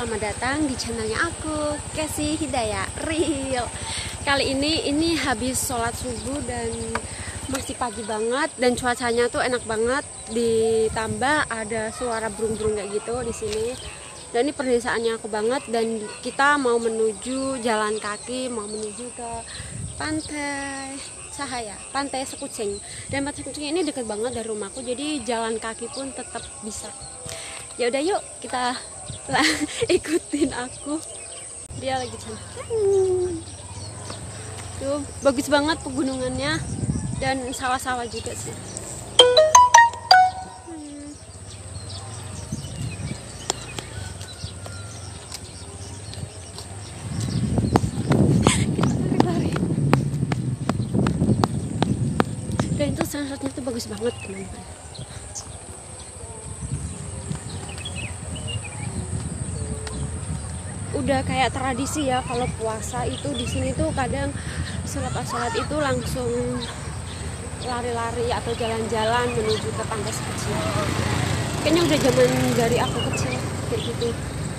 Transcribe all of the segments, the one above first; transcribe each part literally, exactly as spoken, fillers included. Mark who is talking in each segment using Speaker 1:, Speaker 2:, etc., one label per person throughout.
Speaker 1: selamat datang di channelnya aku, Casey Hidayah Real. Kali ini ini habis sholat subuh dan masih pagi banget dan cuacanya tuh enak banget. Ditambah ada suara burung-burung kayak gitu di sini. Dan ini perdesaannya aku banget dan kita mau menuju jalan kaki, mau menuju ke pantai Cahaya, pantai Sekucing. Dan pantai Sekucing ini deket banget dari rumahku, jadi jalan kaki pun tetap bisa. Ya udah yuk kita lah ikutin aku. Dia lagi sana. Tuh bagus banget pegunungannya dan sawah-sawah juga sih. Hmm. Kita lari-lari. Dan itu sunsetnya tuh bagus banget teman-teman. Udah kayak tradisi ya kalau puasa itu di sini tuh kadang sholat-sholat itu langsung lari-lari atau jalan-jalan menuju ke pantai Sekucing. Kayaknya udah zaman dari aku kecil kayak gitu.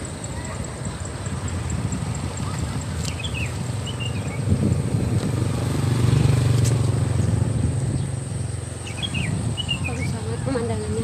Speaker 1: Bagus banget pemandangannya.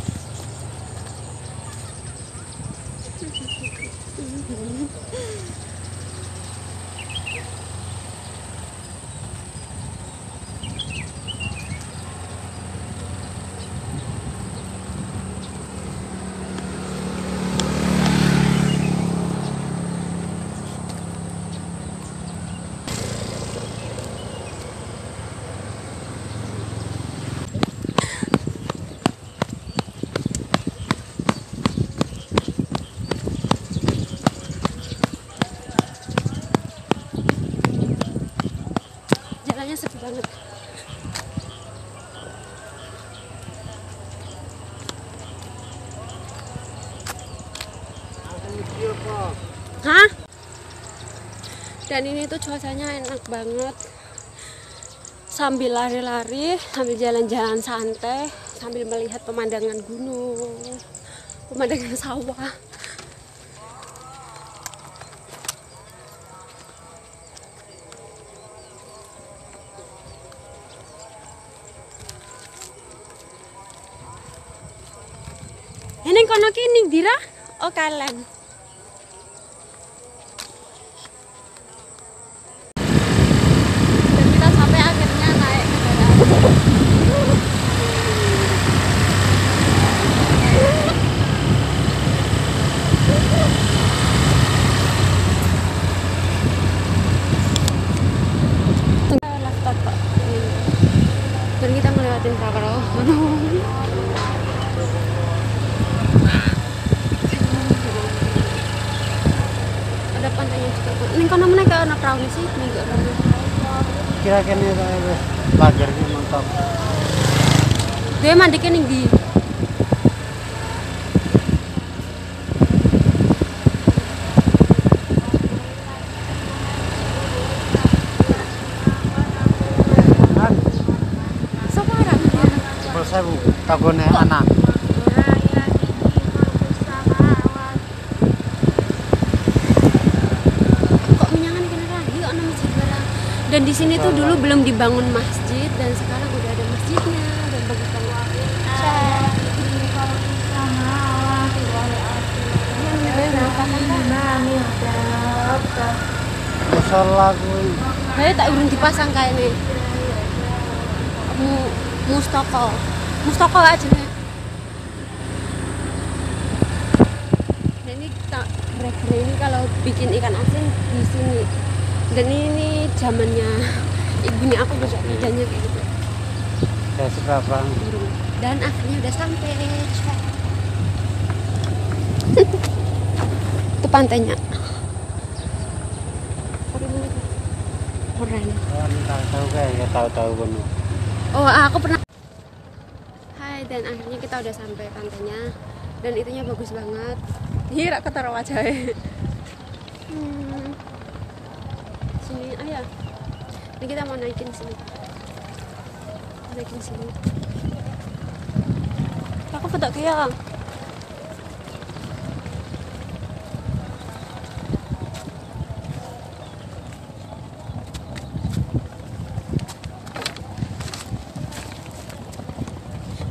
Speaker 1: Jalannya sepi banget. Hah? Dan ini tuh cuacanya enak banget. Sambil lari-lari, sambil jalan-jalan santai, sambil melihat pemandangan gunung, pemandangan sawah. Ini kono kini dira? Oh kalian. Dan kita sampai akhirnya naik kendaraan. Dan kita ngelewatin perahu. Ada pantainya juga. Ini kono meneh ke ana perahu sih, minggu kono.
Speaker 2: Kira-kira wis pagar ki mentok.
Speaker 1: Dia mandike ning ndi? Sopo arang?
Speaker 2: Sepuluh sewu tagone anak. Dan di sini tuh dulu belum dibangun masjid dan sekarang udah ada masjidnya dan bagus banget. Musola kuwi.
Speaker 1: Saya tak urung dipasang kayak nih. Mu mustoko. Mustoko aja nih. Dan ini kita mereka ini kalau bikin ikan asin di sini. Dan ini zamannya ibunya aku juga kerjanya kayak gitu.
Speaker 2: Saya suka bang.
Speaker 1: Dan akhirnya udah sampai. Itu pantainya. Keren.
Speaker 2: Oh, tahu kayak ya tahu-tahu kono.
Speaker 1: Oh, aku pernah. Hai, dan akhirnya kita udah sampai pantainya. Dan itunya bagus banget. Hira ketara wajahnya. Hmm. Sini ayah. Ini kita mau naikin sini. Naikin sini. Aku foto kayak.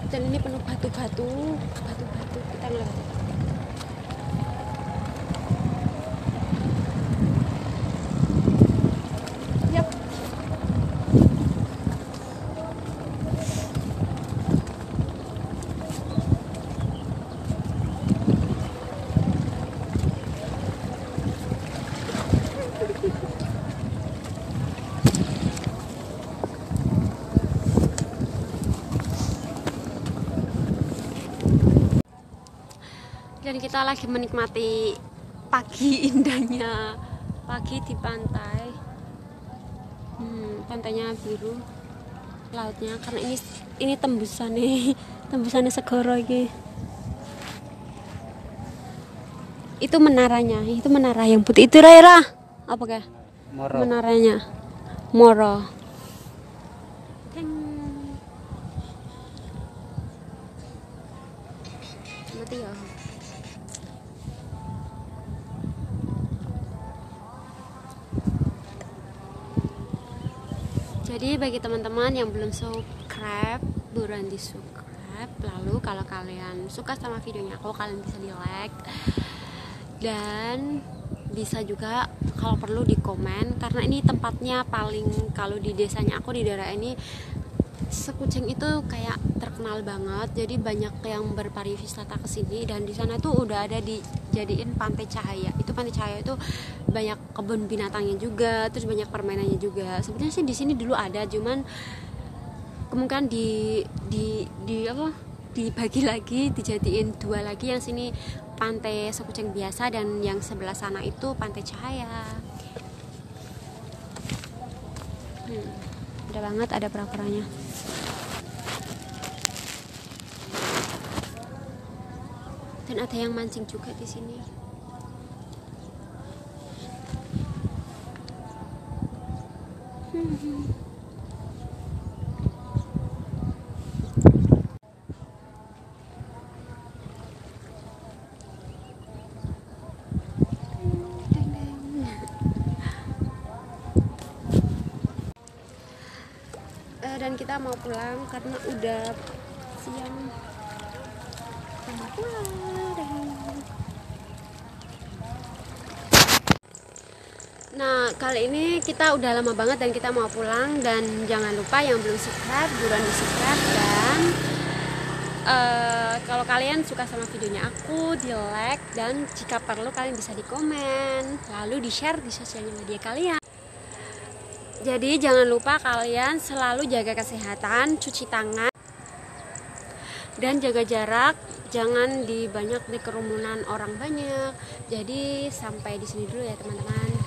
Speaker 1: dan ini penuh batu-batu, batu-batu. Kita ngeliat. Yap. Dan kita lagi menikmati pagi indahnya pagi di pantai. hmm, pantainya biru lautnya karena ini ini tembusan nih tembusannya segoro ini. Itu menaranya, itu menara yang putih itu Raira apa kayak
Speaker 3: Moro.
Speaker 1: menaranya Moro. Teng. Mati ya. Jadi bagi teman-teman yang belum subscribe, buruan di subscribe. Lalu kalau kalian suka sama videonya aku, kalian bisa di like dan bisa juga kalau perlu di komen, karena ini tempatnya paling, kalau di desanya aku di daerah ini Sekucing itu kayak terkenal banget. Jadi banyak yang berpariwisata ke sini dan di sana tuh udah ada dijadiin pantai cahaya. Itu pantai cahaya itu banyak kebun binatangnya juga, terus banyak permainannya juga. Sebenarnya sih di sini dulu ada, cuman kemungkinan di di di apa? dibagi lagi, dijadiin dua lagi. Yang sini pantai Sekucing biasa dan yang sebelah sana itu pantai cahaya. Hmm, ada banget, ada pera-peranya. Dan ada yang mancing juga di sini. Hmm. Uh, dan kita mau pulang karena udah siang. Kita mau pulang. Nah, kali ini kita udah lama banget dan kita mau pulang. Dan jangan lupa yang belum subscribe, buruan di subscribe. Dan uh, kalau kalian suka sama videonya aku, di like. Dan jika perlu kalian bisa di komen, lalu di share di sosial media kalian. Jadi jangan lupa kalian selalu jaga kesehatan, cuci tangan, dan jaga jarak. Jangan di banyak di kerumunan orang banyak. Jadi sampai di sini dulu ya teman-teman.